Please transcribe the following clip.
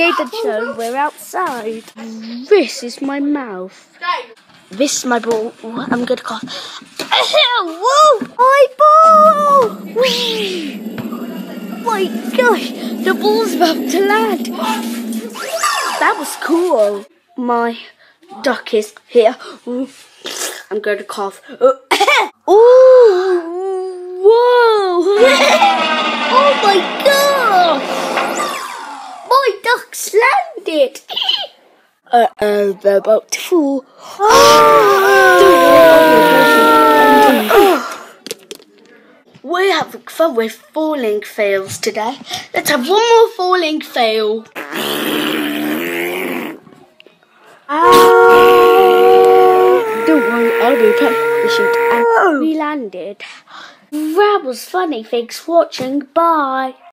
Jaden show, we're outside. This is my mouth. This is my ball. I'm gonna cough. Whoa! My ball! My gosh, the ball's about to land. That was cool. My duck is here. I'm going to cough. Ooh! Whoa! Oh my gosh! My duck's landed. They're about to fall. We're having fun with falling fails today. Let's have one more falling fail. Don't worry, I'll be patient. And we landed. That was funny. Thanks for watching. Bye.